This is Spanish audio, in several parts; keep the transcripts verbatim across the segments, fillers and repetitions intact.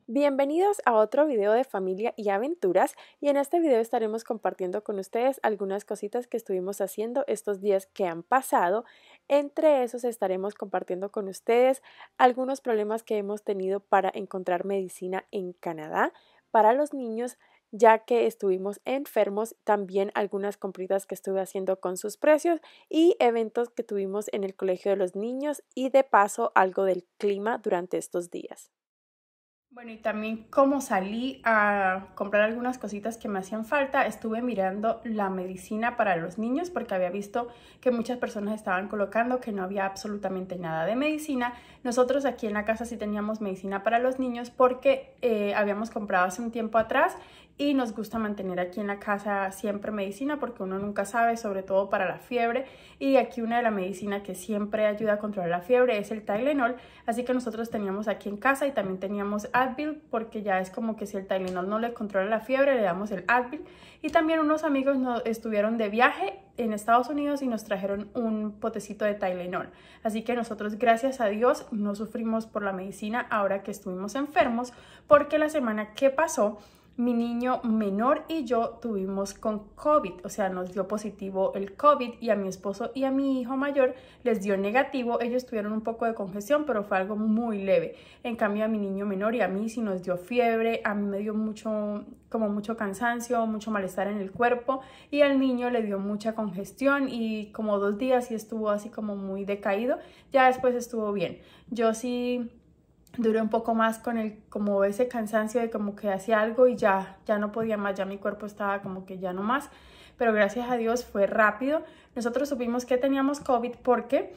Bienvenidos a otro video de familia y aventuras, y en este video estaremos compartiendo con ustedes algunas cositas que estuvimos haciendo estos días que han pasado. Entre esos estaremos compartiendo con ustedes algunos problemas que hemos tenido para encontrar medicina en Canadá para los niños, ya que estuvimos enfermos, también algunas compritas que estuve haciendo con sus precios y eventos que tuvimos en el colegio de los niños y de paso algo del clima durante estos días. Bueno, y también como salí a comprar algunas cositas que me hacían falta, estuve mirando la medicina para los niños porque había visto que muchas personas estaban colocando que no había absolutamente nada de medicina. Nosotros aquí en la casa sí teníamos medicina para los niños porque eh, habíamos comprado hace un tiempo atrás y nos gusta mantener aquí en la casa siempre medicina porque uno nunca sabe, sobre todo para la fiebre. Y aquí una de las medicinas que siempre ayuda a controlar la fiebre es el Tylenol, así que nosotros teníamos aquí en casa y también teníamos Advil porque ya es como que si el Tylenol no le controla la fiebre, le damos el Advil. Y también unos amigos nos estuvieron de viaje en Estados Unidos y nos trajeron un potecito de Tylenol. Así que nosotros, gracias a Dios, no sufrimos por la medicina ahora que estuvimos enfermos, porque la semana que pasó mi niño menor y yo tuvimos con COVID, o sea, nos dio positivo el COVID y a mi esposo y a mi hijo mayor les dio negativo. Ellos tuvieron un poco de congestión, pero fue algo muy leve. En cambio, a mi niño menor y a mí sí nos dio fiebre, a mí me dio mucho, como mucho cansancio, mucho malestar en el cuerpo, y al niño le dio mucha congestión y como dos días sí estuvo así como muy decaído. Ya después estuvo bien. Yo sí duré un poco más con el, como ese cansancio de como que hacía algo y ya, ya no podía más, ya mi cuerpo estaba como que ya no más, pero gracias a Dios fue rápido. Nosotros supimos que teníamos COVID porque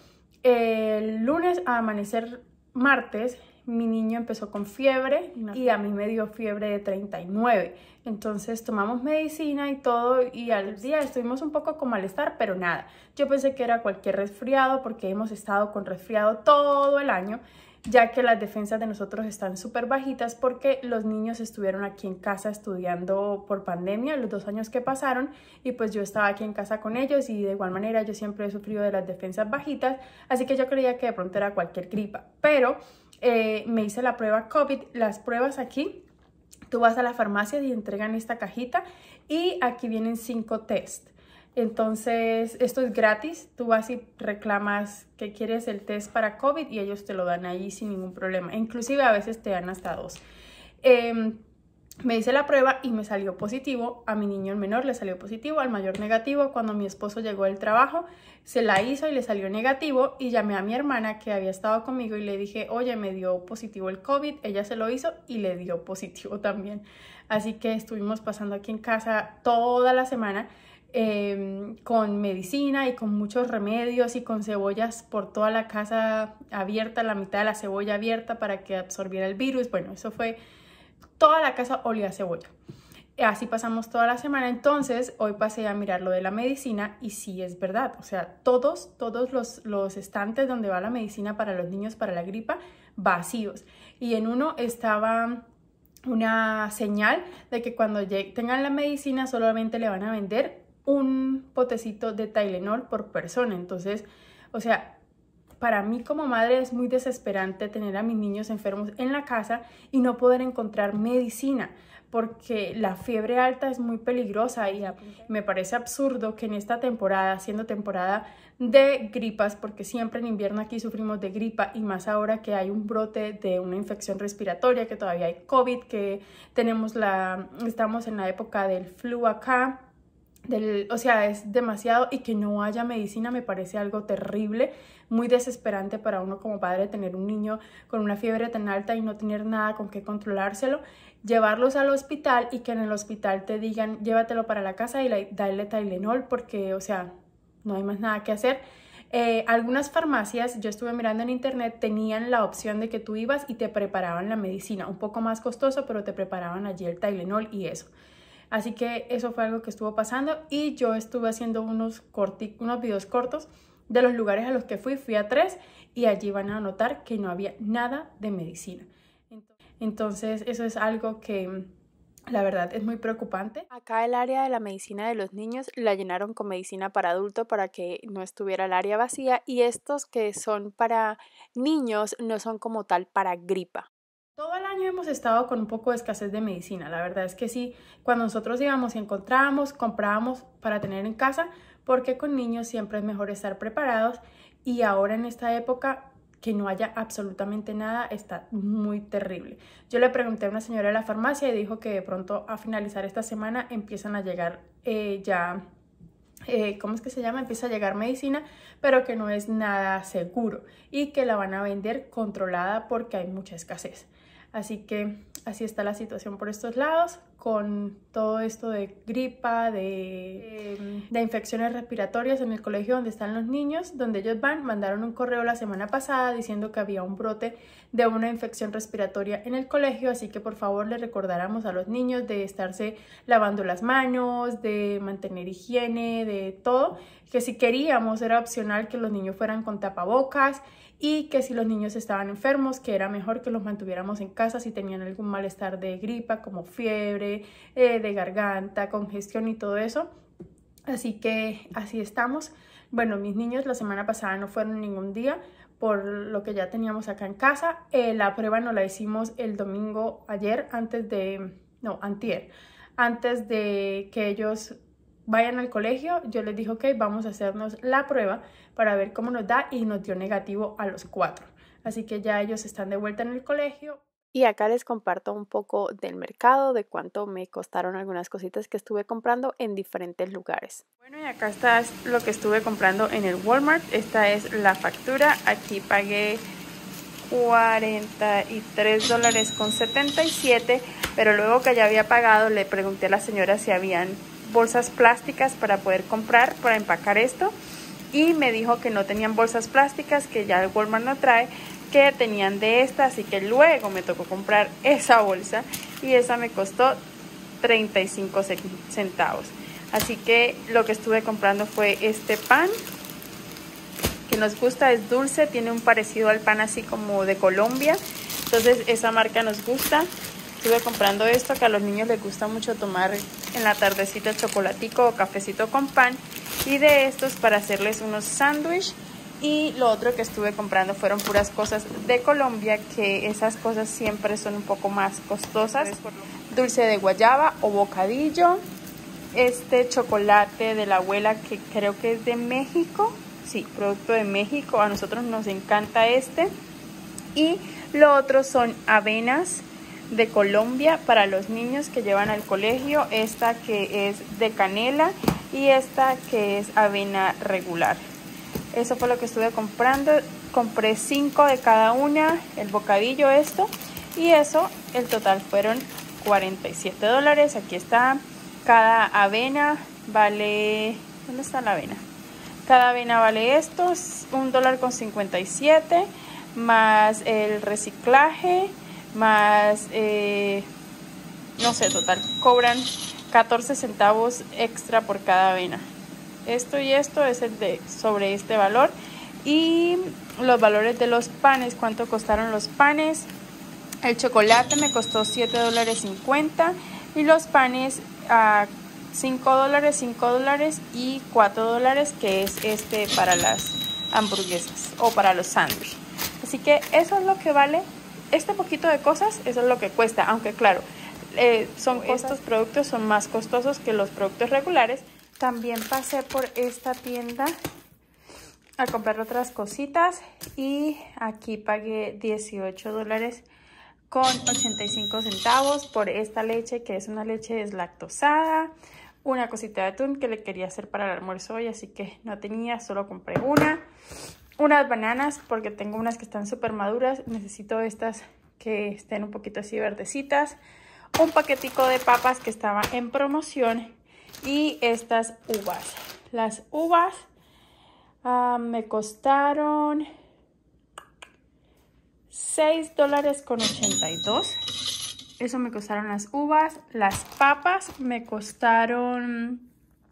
el lunes a amanecer martes mi niño empezó con fiebre y a mí me dio fiebre de treinta y nueve. Entonces tomamos medicina y todo y al día estuvimos un poco con malestar, pero nada. Yo pensé que era cualquier resfriado porque hemos estado con resfriado todo el año, ya que las defensas de nosotros están súper bajitas porque los niños estuvieron aquí en casa estudiando por pandemia los dos años que pasaron, y pues yo estaba aquí en casa con ellos y de igual manera yo siempre he sufrido de las defensas bajitas, así que yo creía que de pronto era cualquier gripa, pero eh, me hice la prueba COVID. Las pruebas aquí, tú vas a la farmacia y entregan esta cajita y aquí vienen cinco test. Entonces, esto es gratis. Tú vas y reclamas que quieres el test para COVID y ellos te lo dan ahí sin ningún problema. Inclusive a veces te dan hasta dos. Eh, me hice la prueba y me salió positivo. A mi niño el menor le salió positivo, al mayor negativo. Cuando mi esposo llegó del trabajo, se la hizo y le salió negativo, y llamé a mi hermana que había estado conmigo y le dije, oye, me dio positivo el COVID. Ella se lo hizo y le dio positivo también. Así que estuvimos pasando aquí en casa toda la semana eh, con medicina y con muchos remedios y con cebollas por toda la casa abierta, la mitad de la cebolla abierta para que absorbiera el virus. Bueno, eso fue, toda la casa olía a cebolla. Así pasamos toda la semana. Entonces hoy pasé a mirar lo de la medicina y sí es verdad, o sea, todos, todos los, los estantes donde va la medicina para los niños para la gripa, vacíos. Y en uno estaba una señal de que cuando tengan la medicina solamente le van a vender un potecito de Tylenol por persona. Entonces, o sea, para mí como madre es muy desesperante tener a mis niños enfermos en la casa y no poder encontrar medicina, porque la fiebre alta es muy peligrosa y me parece absurdo que en esta temporada, siendo temporada de gripas, porque siempre en invierno aquí sufrimos de gripa y más ahora que hay un brote de una infección respiratoria, que todavía hay COVID, que tenemos la, estamos en la época del flu acá. Del, o sea, es demasiado, y que no haya medicina me parece algo terrible, muy desesperante para uno como padre tener un niño con una fiebre tan alta y no tener nada con qué controlárselo, llevarlos al hospital y que en el hospital te digan llévatelo para la casa y la, dale Tylenol porque, o sea, no hay más nada que hacer. Eh, algunas farmacias, yo estuve mirando en internet, tenían la opción de que tú ibas y te preparaban la medicina, un poco más costoso, pero te preparaban allí el Tylenol y eso. Así que eso fue algo que estuvo pasando y yo estuve haciendo unos, corti, unos videos cortos de los lugares a los que fui. Fui a tres y allí van a notar que no había nada de medicina. Entonces eso es algo que la verdad es muy preocupante. Acá el área de la medicina de los niños la llenaron con medicina para adulto para que no estuviera el área vacía, y estos que son para niños no son como tal para gripa. Todo el año hemos estado con un poco de escasez de medicina. La verdad es que sí, cuando nosotros íbamos y encontrábamos, comprábamos para tener en casa, porque con niños siempre es mejor estar preparados, y ahora en esta época que no haya absolutamente nada está muy terrible. Yo le pregunté a una señora de la farmacia y dijo que de pronto a finalizar esta semana empiezan a llegar eh, ya... Eh, ¿cómo es que se llama? Empieza a llegar medicina, pero que no es nada seguro y que la van a vender controlada porque hay mucha escasez. Así que así está la situación por estos lados, con todo esto de gripa, de, de infecciones respiratorias en el colegio donde están los niños, donde ellos van. Mandaron un correo la semana pasada diciendo que había un brote de una infección respiratoria en el colegio, así que por favor les recordáramos a los niños de estarse lavando las manos, de mantener higiene, de todo, que si queríamos era opcional que los niños fueran con tapabocas, y que si los niños estaban enfermos, que era mejor que los mantuviéramos en casa si tenían algún malestar de gripa, como fiebre, eh, de garganta, congestión y todo eso. Así que así estamos. Bueno, mis niños la semana pasada no fueron ningún día por lo que ya teníamos acá en casa. Eh, la prueba nos la hicimos el domingo ayer, antes de, no, antier, antes de que ellos vayan al colegio. Yo les dije, ok, vamos a hacernos la prueba para ver cómo nos da, y nos dio negativo a los cuatro. Así que ya ellos están de vuelta en el colegio. Y acá les comparto un poco del mercado, de cuánto me costaron algunas cositas que estuve comprando en diferentes lugares. Bueno, y acá está lo que estuve comprando en el Walmart. Esta es la factura. Aquí pagué cuarenta y tres dólares con setenta y siete, pero luego que ya había pagado le pregunté a la señora si habían bolsas plásticas para poder comprar, para empacar esto, y me dijo que no tenían bolsas plásticas, que ya el Walmart no trae, que tenían de esta, así que luego me tocó comprar esa bolsa, y esa me costó treinta y cinco centavos. Así que lo que estuve comprando fue este pan, que nos gusta, es dulce, tiene un parecido al pan así como de Colombia, entonces esa marca nos gusta. Estuve comprando esto, que a los niños les gusta mucho tomar en la tardecita chocolatico o cafecito con pan, y de estos para hacerles unos sándwiches. Y lo otro que estuve comprando fueron puras cosas de Colombia, que esas cosas siempre son un poco más costosas. Dulce de guayaba o bocadillo, este chocolate de la abuela que creo que es de México, sí, producto de México, a nosotros nos encanta este. Y lo otro son avenas de Colombia para los niños que llevan al colegio, esta que es de canela y esta que es avena regular. Eso fue lo que estuve comprando. Compré cinco de cada una, el bocadillo esto, y eso, el total fueron cuarenta y siete dólares. Aquí está, cada avena vale, ¿dónde está la avena? Cada avena vale esto, un dólar con cincuenta y siete, más el reciclaje, más, eh, no sé, total, cobran catorce centavos extra por cada avena. Esto y esto es el de sobre este valor. Y los valores de los panes, cuánto costaron los panes. El chocolate me costó siete dólares cincuenta, y los panes a cinco dólares, cinco dólares y cuatro dólares, que es este para las hamburguesas o para los sándwiches. Así que eso es lo que vale. Este poquito de cosas, eso es lo que cuesta, aunque claro, eh, son estos productos son más costosos que los productos regulares. También pasé por esta tienda a comprar otras cositas, y aquí pagué dieciocho dólares con ochenta y cinco centavos por esta leche, que es una leche deslactosada, una cosita de atún que le quería hacer para el almuerzo hoy, así que no tenía, solo compré una. Unas bananas, porque tengo unas que están súper maduras, necesito estas que estén un poquito así verdecitas. Un paquetico de papas que estaba en promoción, y estas uvas. Las uvas uh, me costaron seis dólares con ochenta y dos. Eso me costaron las uvas. Las papas me costaron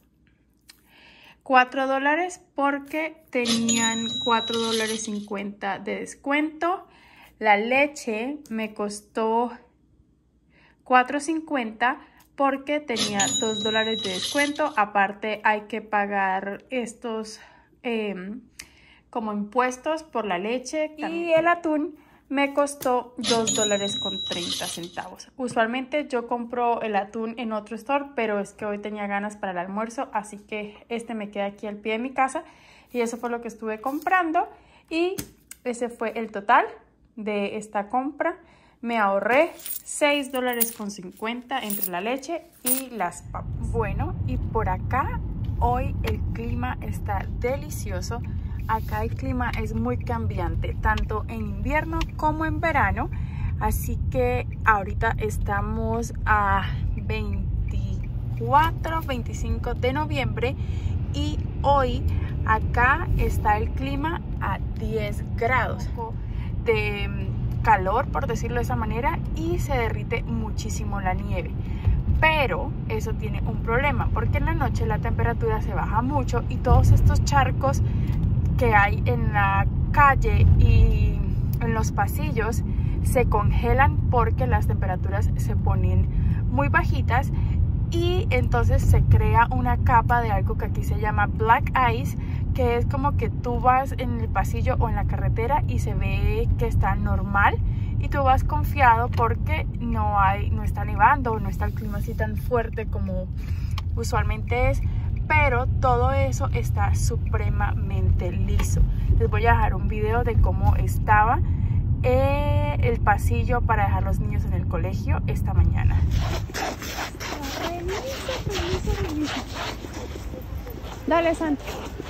cuatro dólares porque tenían cuatro dólares cincuenta de descuento. La leche me costó cuatro cincuenta porque tenía dos dólares de descuento. Aparte hay que pagar estos eh, como impuestos por la leche. Y el atún me costó dos dólares con treinta centavos. Usualmente yo compro el atún en otro store, pero es que hoy tenía ganas para el almuerzo, así que este me queda aquí al pie de mi casa y eso fue lo que estuve comprando y ese fue el total de esta compra. Me ahorré seis dólares con cincuenta entre la leche y las papas. Bueno, y por acá hoy el clima está delicioso. Acá el clima es muy cambiante, tanto en invierno como en verano. Así que ahorita estamos a veinticuatro, veinticinco de noviembre y hoy acá está el clima a diez grados de calor, por decirlo de esa manera, y se derrite muchísimo la nieve. Pero eso tiene un problema, porque en la noche la temperatura se baja mucho y todos estos charcos que hay en la calle y en los pasillos se congelan porque las temperaturas se ponen muy bajitas y entonces se crea una capa de algo que aquí se llama black ice, que es como que tú vas en el pasillo o en la carretera y se ve que está normal y tú vas confiado porque no hay, no está nevando, no está el clima así tan fuerte como usualmente es, pero todo eso está supremamente liso. Les voy a dejar un video de cómo estaba eh, el pasillo para dejar los niños en el colegio esta mañana. Dale, Santi.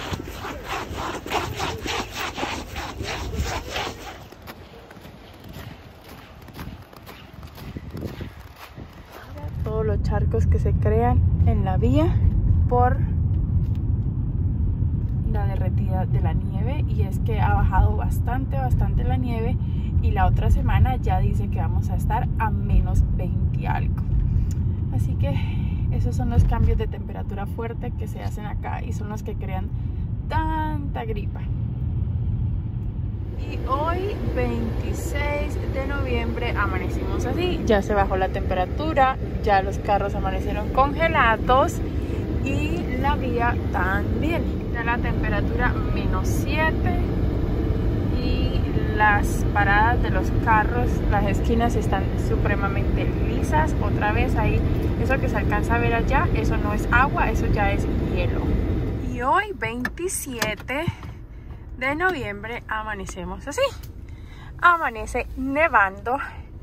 Todos los charcos que se crean en la vía por la derretida de la nieve, y es que ha bajado bastante, bastante la nieve y la otra semana ya dice que vamos a estar a menos veinte algo. Así que esos son los cambios de temperatura fuerte que se hacen acá y son los que crean tanta gripa. Y hoy, veintiséis de noviembre, amanecimos así. Ya se bajó la temperatura, ya los carros amanecieron congelados y la vía también. Ya la temperatura menos siete y las paradas de los carros, las esquinas están supremamente lisas. Otra vez ahí, eso que se alcanza a ver allá, eso no es agua, eso ya es hielo. Y hoy, veintisiete de noviembre, amanecemos así. Amanece nevando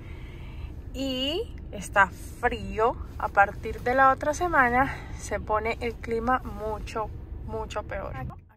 y está frío. A partir de la otra semana se pone el clima mucho, mucho peor.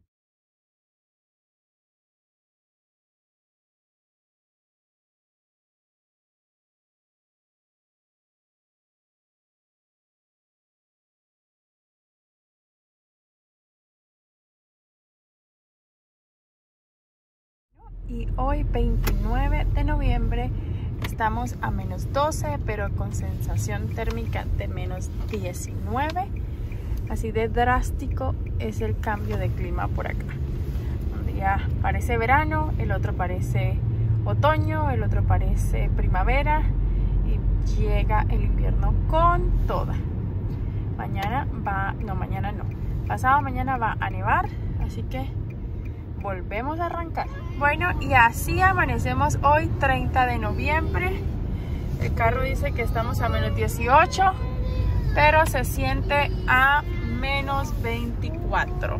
Y hoy, veintinueve de noviembre, estamos a menos doce, pero con sensación térmica de menos diecinueve. Así de drástico es el cambio de clima por acá. Un día parece verano, el otro parece otoño, el otro parece primavera y llega el invierno con toda. Mañana va, no, mañana no. Pasado mañana va a nevar, así que volvemos a arrancar. Bueno, y así amanecemos hoy, treinta de noviembre. El carro dice que estamos a menos dieciocho, pero se siente a menos veinticuatro.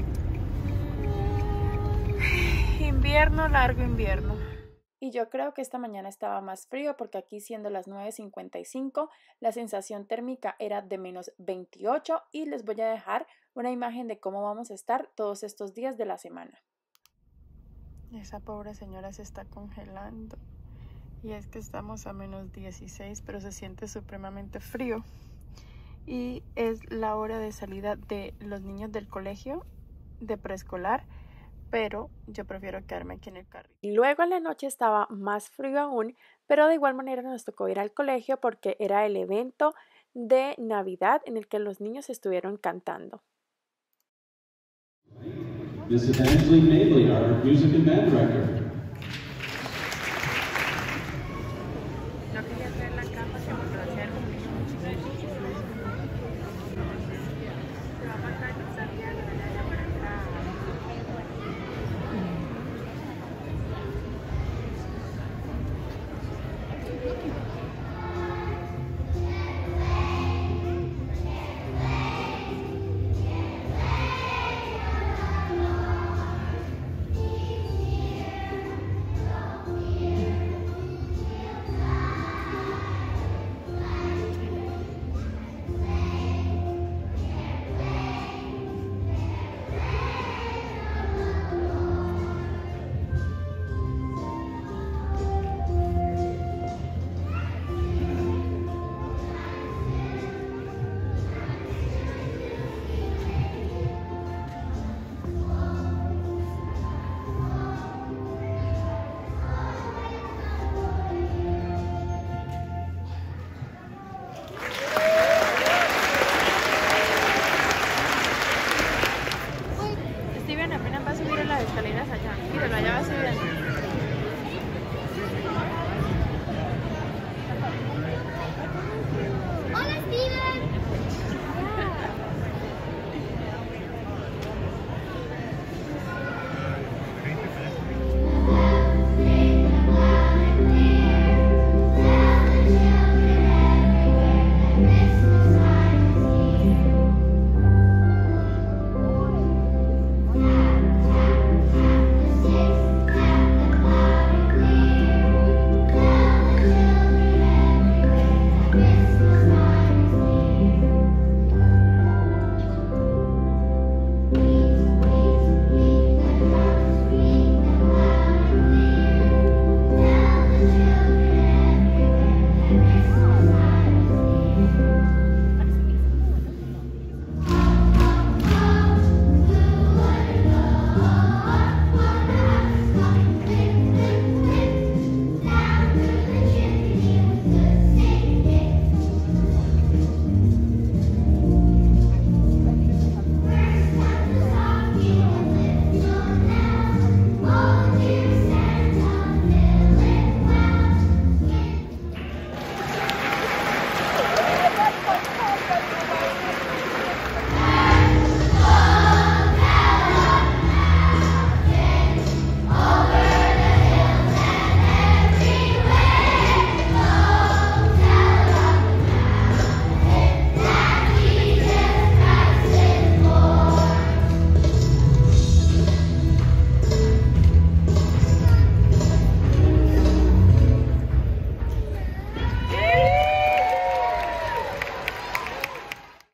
Invierno, largo invierno. Y yo creo que esta mañana estaba más frío porque aquí, siendo las nueve cincuenta y cinco, la sensación térmica era de menos veintiocho y les voy a dejar una imagen de cómo vamos a estar todos estos días de la semana. Esa pobre señora se está congelando y es que estamos a menos dieciséis, pero se siente supremamente frío y es la hora de salida de los niños del colegio de preescolar, pero yo prefiero quedarme aquí en el carro. Y luego en la noche estaba más frío aún, pero de igual manera nos tocó ir al colegio porque era el evento de Navidad en el que los niños estuvieron cantando. Miss Evangeline Mabley, our music and band director.